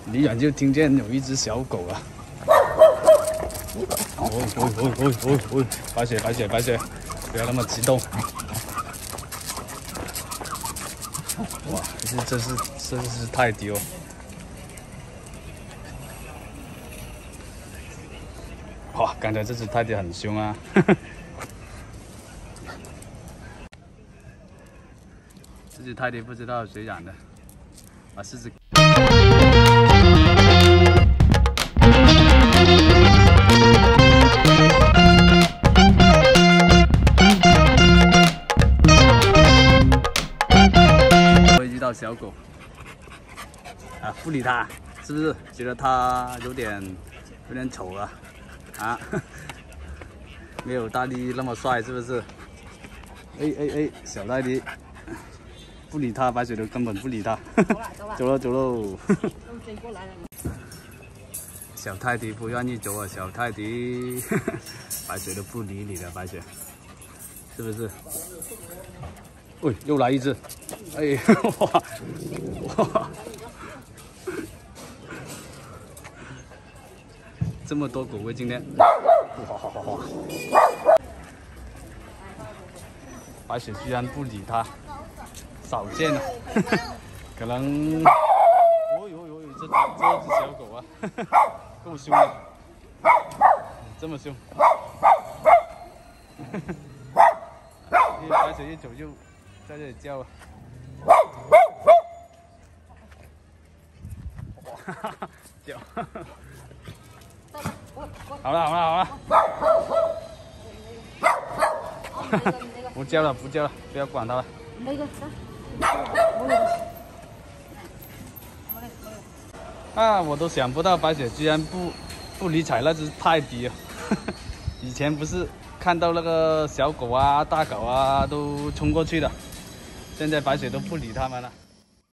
离远就听见有一只小狗啊！白雪，不要那么激动！哇，这是泰迪哦！哇，刚才这只泰迪很凶啊！这只泰迪不知道谁养的，啊，是只。 遇到小狗啊，不理它，是不是觉得它有点丑啊？啊，没有大力那么帅，是不是？哎，小泰迪，不理它，白雪都根本不理它。走喽。小泰迪不愿意走啊，小泰迪，白雪都不理你了，白雪，是不是？喂，又来一只，哎，哇，这么多狗喂今天，哇，白雪居然不理它，少见了，可能，这只小狗啊，够凶的，这么凶，白雪一走就在这里叫啊，叫，好了，不叫了，不要管它了。啊，我都想不到白雪居然不理睬那只泰迪啊！以前不是看到那个小狗啊、大狗啊都冲过去的，现在白雪都不理它们了。